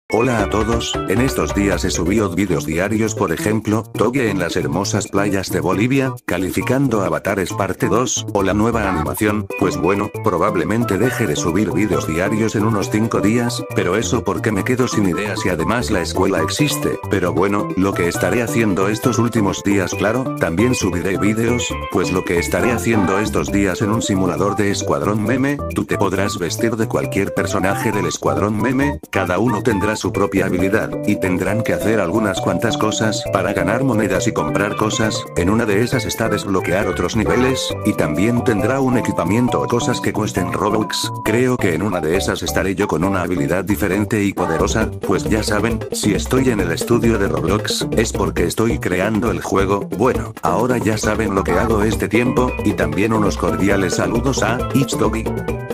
Hola a todos, en estos días he subido vídeos diarios, por ejemplo, Toge en las hermosas playas de Bolivia, calificando Avatares parte 2, o la nueva animación. Pues bueno, probablemente deje de subir vídeos diarios en unos 5 días, pero eso porque me quedo sin ideas y además la escuela existe. Pero bueno, lo que estaré haciendo estos últimos días, claro, también subiré vídeos, pues lo que estaré haciendo estos días en un simulador de Escuadrón Meme, tú te podrás vestir de cualquier personaje del Escuadrón Meme, cada uno tendrá su propia habilidad, y tendrán que hacer algunas cuantas cosas para ganar monedas y comprar cosas. En una de esas está desbloquear otros niveles, y también tendrá un equipamiento o cosas que cuesten Robux. Creo que en una de esas estaré yo con una habilidad diferente y poderosa, pues ya saben, si estoy en el estudio de Roblox, es porque estoy creando el juego. Bueno, ahora ya saben lo que hago este tiempo, y también unos cordiales saludos a It's Doggy.